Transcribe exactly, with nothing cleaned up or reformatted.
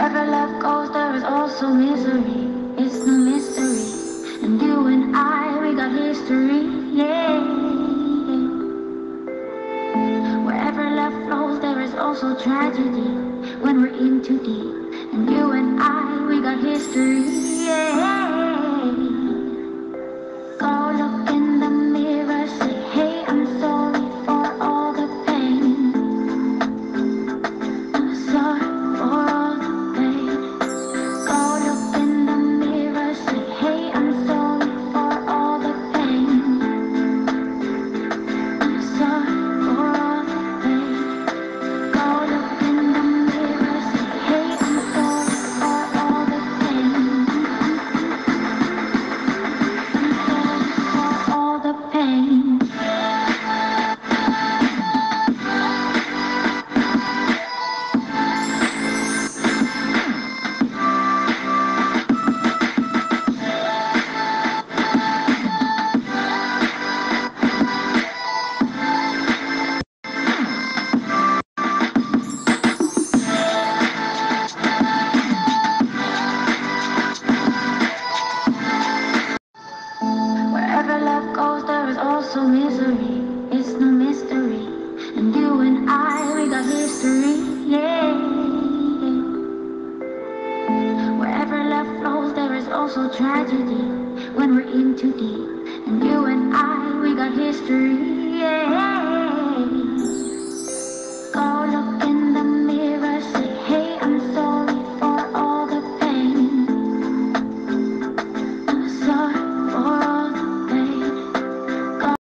Wherever love goes, there is also misery. It's no mystery. And you and I, we got history. Yeah. Wherever love flows, there is also tragedy. When we're in too deep. And you and I, we got history. Yeah.